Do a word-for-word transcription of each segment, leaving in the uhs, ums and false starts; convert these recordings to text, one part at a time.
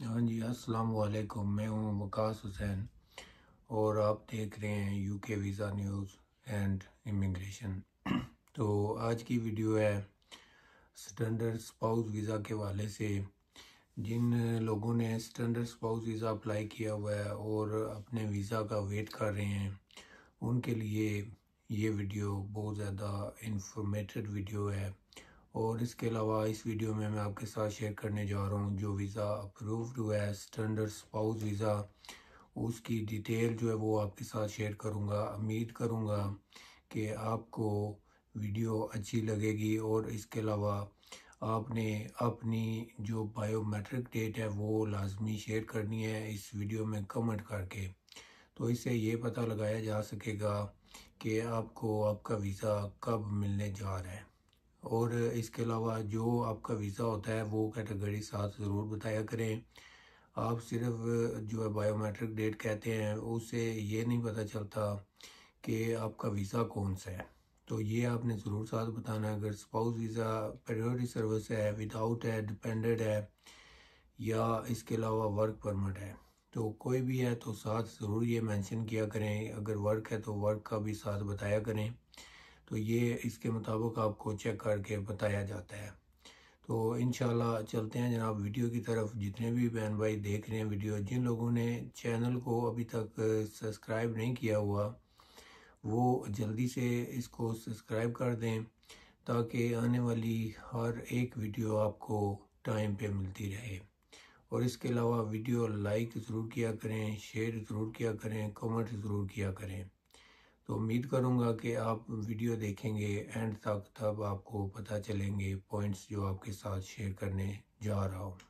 हाँ जी, अस्सलाम वालेकुम। मैं हूँ वकास हुसैन और आप देख रहे हैं UK visa news and immigration. तो आज की वीडियो है स्टैंडर्ड स्पाउस वीज़ा के हवाले से। जिन लोगों ने स्टैंडर्ड स्पाउस वीज़ा अप्लाई किया हुआ है और अपने वीज़ा का वेट कर रहे हैं, उनके लिए ये वीडियो बहुत ज़्यादा इंफॉर्मेटिव वीडियो है। और इसके अलावा इस वीडियो में मैं आपके साथ शेयर करने जा रहा हूँ जो वीज़ा अप्रूव्ड हुआ है स्टैंडर्ड स्पाउस वीज़ा, उसकी डिटेल जो है वो आपके साथ शेयर करूँगा। उम्मीद करूँगा कि आपको वीडियो अच्छी लगेगी और इसके अलावा आपने अपनी जो बायोमेट्रिक डेट है वो लाजमी शेयर करनी है इस वीडियो में कमेंट करके। तो इससे ये पता लगाया जा सकेगा कि आपको आपका वीज़ा कब मिलने जा रहा है। और इसके अलावा जो आपका वीज़ा होता है वो कैटेगरी साथ ज़रूर बताया करें। आप सिर्फ जो है बायोमेट्रिक डेट कहते हैं, उससे ये नहीं पता चलता कि आपका वीज़ा कौन सा है। तो ये आपने ज़रूर साथ बताना है। अगर स्पाउस वीज़ा प्रायोरिटी सर्विस है, विदाउट है, डिपेंडेंट है या इसके अलावा वर्क परमिट है, तो कोई भी है तो साथ ज़रूर ये मेंशन किया करें। अगर वर्क है तो वर्क का भी साथ बताया करें। तो ये इसके मुताबिक आपको चेक करके बताया जाता है। तो इंशाल्लाह चलते हैं जनाब वीडियो की तरफ। जितने भी बहन भाई देख रहे हैं वीडियो, जिन लोगों ने चैनल को अभी तक सब्सक्राइब नहीं किया हुआ वो जल्दी से इसको सब्सक्राइब कर दें ताकि आने वाली हर एक वीडियो आपको टाइम पे मिलती रहे। और इसके अलावा वीडियो लाइक ज़रूर किया करें, शेयर ज़रूर किया करें, कमेंट ज़रूर किया करें। तो उम्मीद करूंगा कि आप वीडियो देखेंगे एंड तक, तब आपको पता चलेंगे पॉइंट्स जो आपके साथ शेयर करने जा रहा हूँ।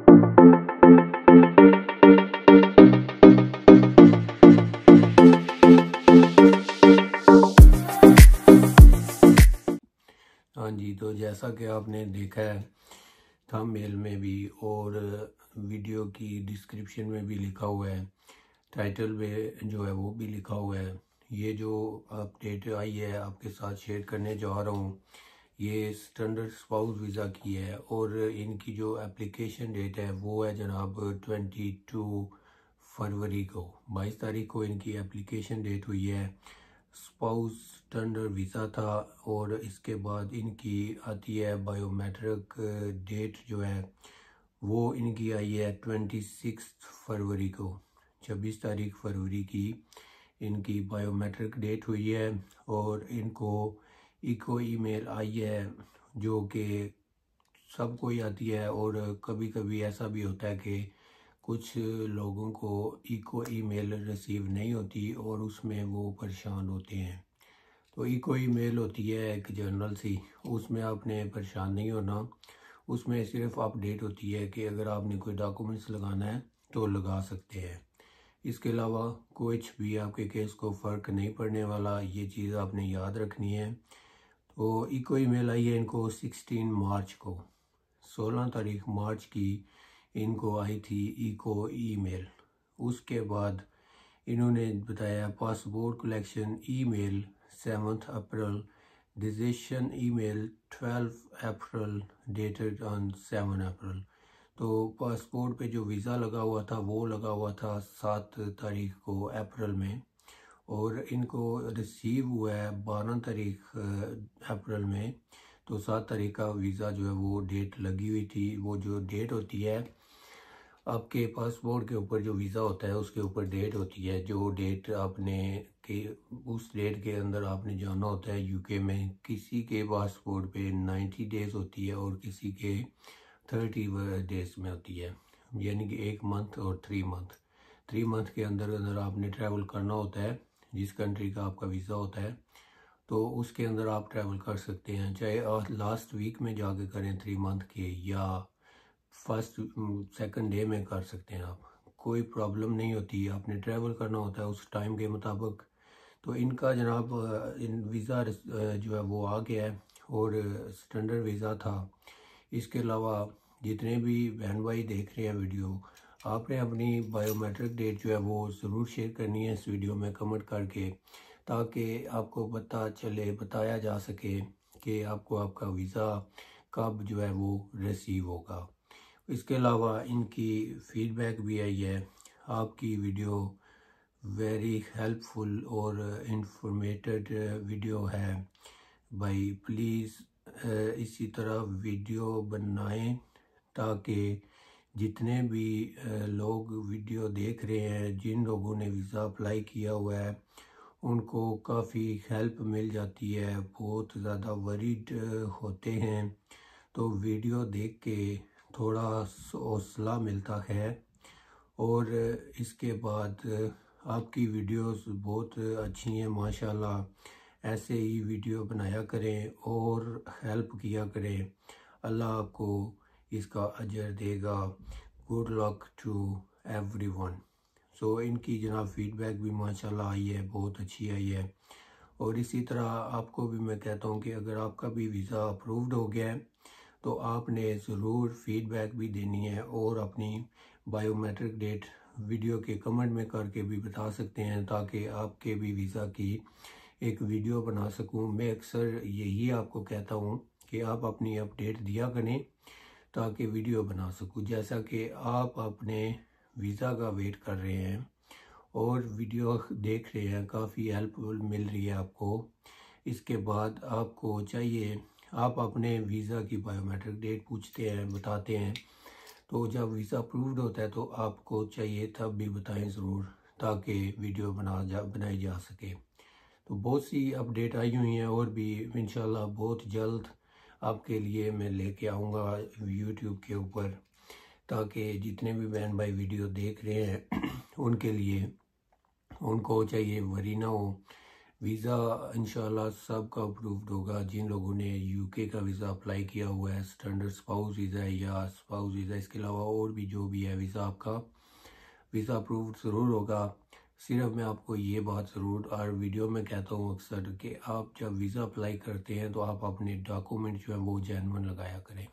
हाँ जी, तो जैसा कि आपने देखा है थंबनेल में भी और वीडियो की डिस्क्रिप्शन में भी लिखा हुआ है, टाइटल में जो है वो भी लिखा हुआ है। ये जो अपडेट आई है आपके साथ शेयर करने जा रहा हूँ, ये स्टैंडर्ड स्पाउस वीज़ा की है और इनकी जो एप्लीकेशन डेट है वो है जनाब ट्वेंटी टू फरवरी को, बाईस तारीख को इनकी एप्लीकेशन डेट हुई है। स्पाउस स्टैंडर्ड वीज़ा था और इसके बाद इनकी आती है बायोमेट्रिक डेट जो है वो इनकी आई है ट्वेंटी सिक्स फरवरी को, छब्बीस तारीख फरवरी की इनकी बायोमेट्रिक डेट हुई है। और इनको इको ईमेल आई है जो कि सबको ही आती है और कभी कभी ऐसा भी होता है कि कुछ लोगों को इको ईमेल रिसीव नहीं होती और उसमें वो परेशान होते हैं। तो इको ईमेल होती है एक जनरल सी, उसमें आपने परेशान नहीं होना। उसमें सिर्फ अपडेट होती है कि अगर आपने कोई डॉक्यूमेंट्स लगाना है तो लगा सकते हैं। इसके अलावा कुछ भी आपके केस को फ़र्क नहीं पड़ने वाला, ये चीज़ आपने याद रखनी है। तो इको ईमेल आई है इनको सिक्सटीन मार्च को, सोलह तारीख मार्च की इनको आई थी इको ईमेल। उसके बाद इन्होंने बताया passport collection email seventh April, decision email twelve April, dated on seven April. तो पासपोर्ट पे जो वीज़ा लगा हुआ था वो लगा हुआ था सात तारीख को अप्रैल में और इनको रिसीव हुआ है बारह तारीख अप्रैल में। तो सात तारीख का वीज़ा जो है वो डेट लगी हुई थी। वो जो डेट होती है आपके पासपोर्ट के ऊपर, जो वीज़ा होता है उसके ऊपर डेट होती है, जो डेट आपने के उस डेट के अंदर आपने जाना होता है यूके में। किसी के पासपोर्ट पे नाइन्टी डेज़ होती है और किसी के थर्टी डेज में होती है, यानी कि एक मंथ और थ्री मंथ थ्री मंथ के अंदर अंदर आपने ट्रैवल करना होता है। जिस कंट्री का आपका वीज़ा होता है तो उसके अंदर आप ट्रैवल कर सकते हैं, चाहे आप लास्ट वीक में जाके करें थ्री मंथ के या फर्स्ट सेकंड डे में कर सकते हैं। आप कोई प्रॉब्लम नहीं होती, आपने ट्रैवल करना होता है उस टाइम के मुताबिक। तो इनका जनाब इन वीज़ा जो है वो आ गया है और स्टैंडर्ड वीज़ा था। इसके अलावा जितने भी बहन भाई देख रहे हैं वीडियो, आपने अपनी बायोमेट्रिक डेट जो है वो ज़रूर शेयर करनी है इस वीडियो में कमेंट करके, ताकि आपको पता चले, बताया जा सके कि आपको आपका वीज़ा कब जो है वो रिसीव होगा। इसके अलावा इनकी फीडबैक भी आई है, आपकी वीडियो वेरी हेल्पफुल और इंफॉर्मेटेड वीडियो है भाई, प्लीज़ इसी तरह वीडियो बनाएं ताकि जितने भी लोग वीडियो देख रहे हैं, जिन लोगों ने वीज़ा अप्लाई किया हुआ है उनको काफ़ी हेल्प मिल जाती है, बहुत ज़्यादा वरीड होते हैं तो वीडियो देख के थोड़ा हौसला मिलता है। और इसके बाद आपकी वीडियोस बहुत अच्छी हैं माशाल्लाह, ऐसे ही वीडियो बनाया करें और हेल्प किया करें, अल्लाह आपको इसका अजर देगा। Good luck to everyone. So इनकी जनाब फीडबैक भी माशाल्लाह आई है, बहुत अच्छी आई है। और इसी तरह आपको भी मैं कहता हूँ कि अगर आपका भी वीज़ा अप्रूव्ड हो गया है तो आपने ज़रूर फीडबैक भी देनी है और अपनी बायोमेट्रिक डेट वीडियो के कमेंट में करके भी बता सकते हैं ताकि आपके भी वीज़ा की एक वीडियो बना सकूं। मैं अक्सर यही आपको कहता हूं कि आप अपनी अपडेट दिया करें ताकि वीडियो बना सकूं। जैसा कि आप अपने वीज़ा का वेट कर रहे हैं और वीडियो देख रहे हैं, काफ़ी हेल्प मिल रही है आपको। इसके बाद आपको चाहिए, आप अपने वीज़ा की बायोमेट्रिक डेट पूछते हैं, बताते हैं, तो जब वीज़ा अप्रूव्ड होता है तो आपको चाहिए तब भी बताएं ज़रूर ताकि वीडियो बना जा बनाई जा सके। तो बहुत सी अपडेट आई हुई हैं और भी इंशाल्लाह बहुत जल्द आपके लिए मैं लेके आऊँगा यूट्यूब के ऊपर, ताकि जितने भी बहन भाई वीडियो देख रहे हैं उनके लिए, उनको चाहिए वरी ना हो। वीज़ा इंशाल्लाह सबका अप्रूव्ड होगा जिन लोगों ने यूके का वीज़ा अप्लाई किया हुआ है, स्टैंडर्ड स्पाउस वीज़ा या स्पाउस वीज़ा, इसके अलावा और भी जो भी है वीज़ा, आपका वीज़ा अप्रूव्ड ज़रूर होगा। सिर्फ मैं आपको ये बात ज़रूर और वीडियो में कहता हूँ अक्सर कि आप जब वीज़ा अप्लाई करते हैं तो आप अपने डॉक्यूमेंट जो है वो जेन्युइन लगाया करें।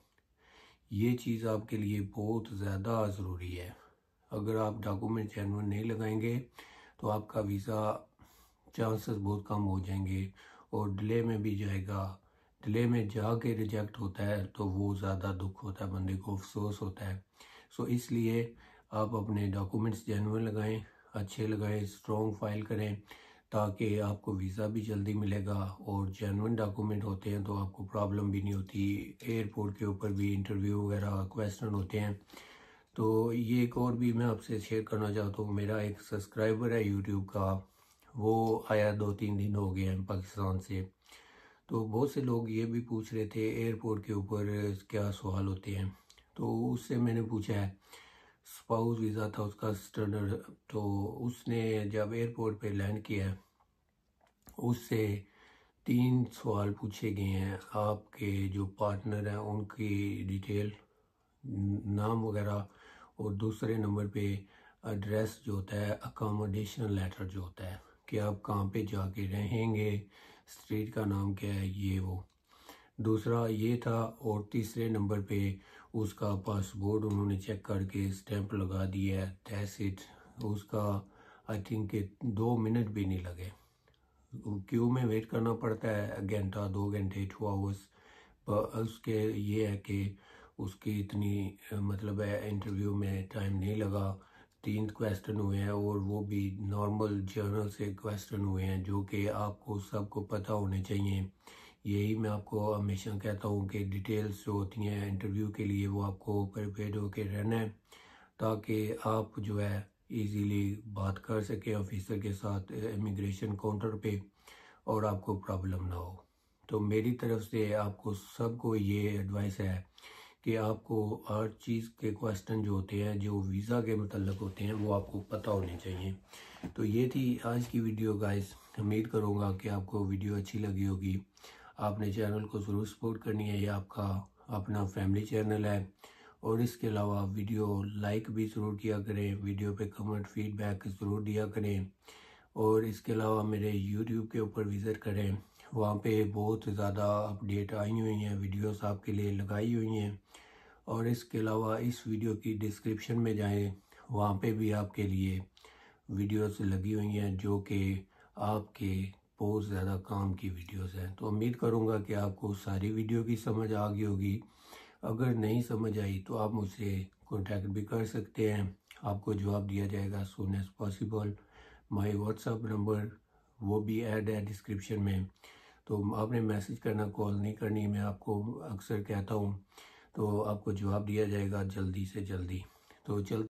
ये चीज़ आपके लिए बहुत ज़्यादा ज़रूरी है। अगर आप डॉक्यूमेंट जेन्युइन नहीं लगाएंगे तो आपका वीज़ा चांसेस बहुत कम हो जाएंगे और डिले में भी जाएगा। डिले में जाके रिजेक्ट होता है तो वो ज़्यादा दुख होता है, बंदे को अफसोस होता है। सो इसलिए आप अपने डॉक्यूमेंट्स जेन्युइन लगाएं, अच्छे लगाएं, स्ट्रॉन्ग फाइल करें ताकि आपको वीज़ा भी जल्दी मिलेगा। और जेन्युइन डॉक्यूमेंट होते हैं तो आपको प्रॉब्लम भी नहीं होती। एयरपोर्ट के ऊपर भी इंटरव्यू वगैरह क्वेश्चन होते हैं। तो ये एक और भी मैं आपसे शेयर करना चाहता हूँ, मेरा एक सब्सक्राइबर है यूट्यूब का, वो आया दो तीन दिन हो गए हैं पाकिस्तान से। तो बहुत से लोग ये भी पूछ रहे थे एयरपोर्ट के ऊपर क्या सवाल होते हैं, तो उससे मैंने पूछा है, स्पाउस वीज़ा था उसका स्टैंडर्ड, तो उसने जब एयरपोर्ट पे लैंड किया उससे तीन सवाल पूछे गए हैं। आपके जो पार्टनर हैं उनकी डिटेल, नाम वगैरह, और दूसरे नंबर पे एड्रेस जो होता है, अकोमोडेशन लेटर जो होता है कि आप कहाँ पे जाके रहेंगे, स्ट्रीट का नाम क्या है, ये वो दूसरा ये था। और तीसरे नंबर पे उसका पासपोर्ट उन्होंने चेक करके स्टैंप लगा दिया है, दैट्स इट। उसका आई थिंक दो मिनट भी नहीं लगे, क्यू में वेट करना पड़ता है घंटा दो घंटे टू आवर्स, पर उसके ये है कि उसकी इतनी मतलब है इंटरव्यू में टाइम नहीं लगा। तीन क्वेश्चन हुए हैं और वो भी नॉर्मल जर्नल से क्वेश्चन हुए हैं जो कि आपको सबको पता होने चाहिए। यही मैं आपको हमेशा कहता हूँ कि डिटेल्स जो होती हैं इंटरव्यू के लिए वो आपको प्रिपेयर होकर रहना है ताकि आप जो है इजीली बात कर सकें ऑफिसर के साथ इमिग्रेशन काउंटर पे और आपको प्रॉब्लम ना हो। तो मेरी तरफ से आपको सबको ये एडवाइस है कि आपको हर चीज़ के क्वेश्चन जो होते हैं जो वीज़ा के मतलब होते हैं वो आपको पता होने चाहिए। तो ये थी आज की वीडियो गाइस, उम्मीद करूँगा कि आपको वीडियो अच्छी लगी होगी। आपने चैनल को ज़रूर सपोर्ट करनी है, ये आपका अपना फैमिली चैनल है। और इसके अलावा वीडियो लाइक भी ज़रूर किया करें, वीडियो पे कमेंट फीडबैक ज़रूर दिया करें। और इसके अलावा मेरे यूट्यूब के ऊपर विज़िट करें, वहाँ पे बहुत ज़्यादा अपडेट आई हुई हैं, वीडियोस आपके लिए लगाई हुई हैं। और इसके अलावा इस वीडियो की डिस्क्रिप्शन में जाएं, वहाँ पे भी आपके लिए वीडियोस लगी हुई हैं जो कि आपके बहुत ज़्यादा काम की वीडियोस हैं। तो उम्मीद करूँगा कि आपको सारी वीडियो की समझ आ गई होगी। अगर नहीं समझ आई तो आप मुझसे कांटेक्ट भी कर सकते हैं, आपको जवाब दिया जाएगा soon as possible. My WhatsApp number वो भी ऐड है डिस्क्रिप्शन में, तो आपने मैसेज करना, कॉल नहीं करनी, मैं आपको अक्सर कहता हूँ, तो आपको जवाब दिया जाएगा जल्दी से जल्दी। तो चल